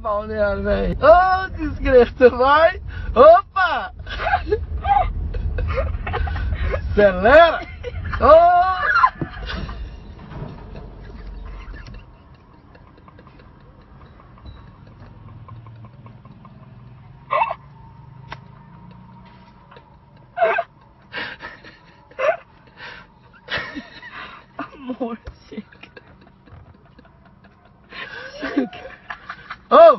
pau nela, velho. Ô, desgraça, vai. Opa! Acelera! Ô! Amor, chega. Chega. Oh!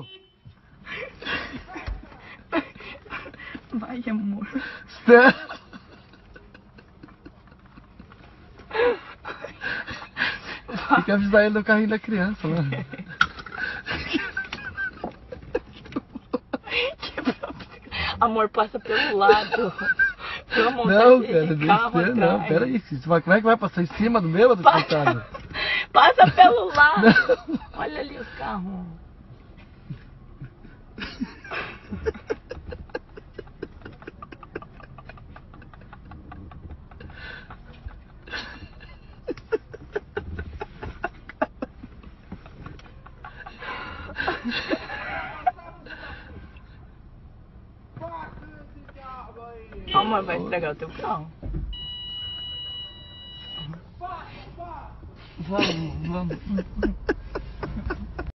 Vai, amor. Tem que avisar ele do carrinho da criança, lá. Amor, passa pelo lado. Pelo amor Não, de cara, carro descer, não. atrás. Pera aí, como é que vai passar em cima do meu, coitado? Passa pelo lado. Não. Olha ali os carros. Amor, vai estragar o teu carro. Vamos.